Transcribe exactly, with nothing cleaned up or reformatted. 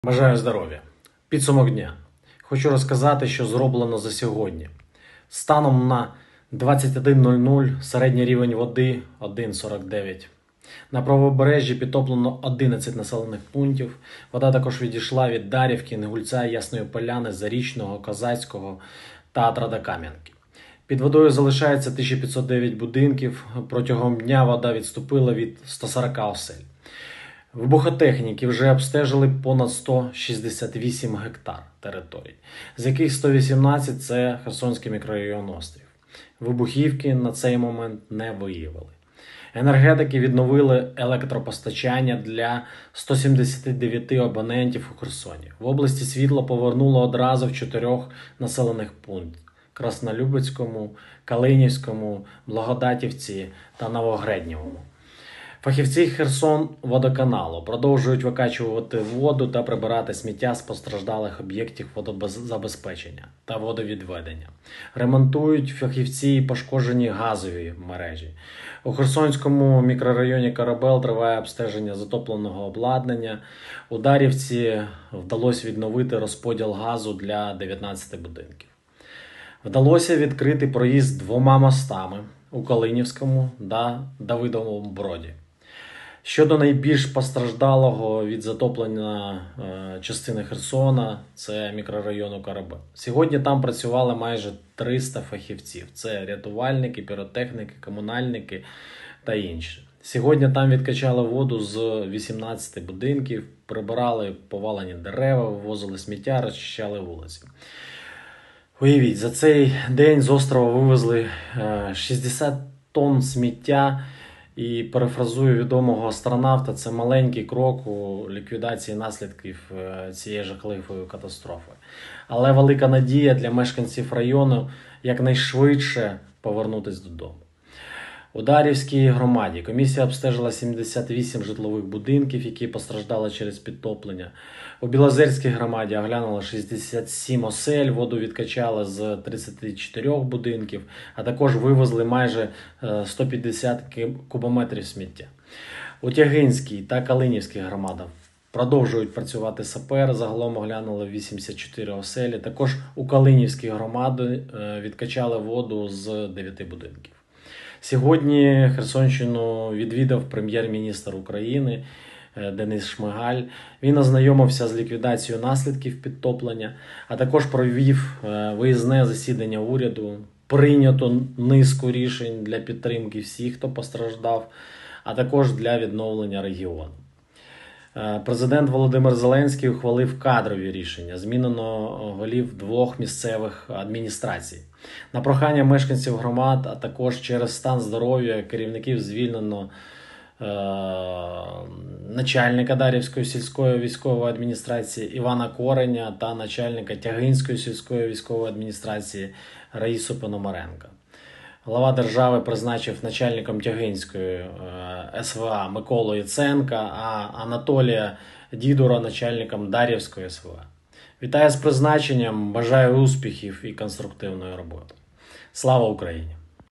Бажаю здоров'я. Підсумок дня. Хочу розказати, що зроблено за сьогодні. Станом на двадцять один нуль нуль середній рівень води один сорок дев'ять. На правобережжі підтоплено одинадцять населених пунктів. Вода також відійшла від Дар'ївки, Інгульця, Ясної Поляни, Зарічного, Козацького та Традокам'янки. Під водою залишається тисяча п'ятсот дев'ять будинків. Протягом дня вода відступила від ста сорока осель. Вибухотехніки вже обстежили понад сто шістдесят вісім гектар територій, з яких сто вісімнадцять – це Херсонський мікрорайон Острів. Вибухівки на цей момент не виявили. Енергетики відновили електропостачання для ста сімдесяти дев'яти абонентів у Херсоні. В області світло повернуло одразу в чотирьох населених пунктах – Краснолюбецькому, Калинівському, Благодатівці та Новогреднєвому. Фахівці Херсонводоканалу продовжують викачувати воду та прибирати сміття з постраждалих об'єктів водозабезпечення та водовідведення. Ремонтують фахівці пошкоджені газові мережі. У Херсонському мікрорайоні Корабел триває обстеження затопленого обладнання. У Дар'ївці вдалося відновити розподіл газу для дев'ятнадцяти будинків. Вдалося відкрити проїзд двома мостами у Калинівському та Давидовому Броді. Щодо найбільш постраждалого від затоплення е, частини Херсона, це мікрорайону Корабель. Сьогодні там працювали майже триста фахівців. Це рятувальники, піротехніки, комунальники та інші. Сьогодні там відкачали воду з вісімнадцяти будинків, прибирали повалені дерева, вивозили сміття, розчищали вулиці. Уявіть, за цей день з острова вивезли шістдесят тонн сміття. І перефразую відомого астронавта, це маленький крок у ліквідації наслідків цієї жахливої катастрофи. Але велика надія для мешканців району якнайшвидше повернутися додому. У Дар'ївській громаді комісія обстежила сімдесят вісім житлових будинків, які постраждали через підтоплення. У Білозерській громаді оглянули шістдесят сім осель, воду відкачали з тридцяти чотирьох будинків, а також вивезли майже сто п'ятдесят кубометрів сміття. У Тягинській та Калинівській громадах продовжують працювати сапери, загалом оглянули вісімдесят чотири оселі. Також у Калинівській громаді відкачали воду з дев'яти будинків. Сьогодні Херсонщину відвідав прем'єр-міністр України Денис Шмигаль. Він ознайомився з ліквідацією наслідків підтоплення, а також провів виїзне засідання уряду. Прийнято низку рішень для підтримки всіх, хто постраждав, а також для відновлення регіону. Президент Володимир Зеленський ухвалив кадрові рішення. Змінено голів двох місцевих адміністрацій. На прохання мешканців громад, а також через стан здоров'я керівників звільнено е- начальника Дар'ївської сільської військової адміністрації Івана Кореня та начальника Тягинської сільської військової адміністрації Раїсу Пономаренка. Глава держави призначив начальником Тягинської ес ве а Миколу Яценка, а Анатолія Дідура начальником Дар'ївської ес ве а. Вітаю з призначенням, бажаю успіхів і конструктивної роботи. Слава Україні!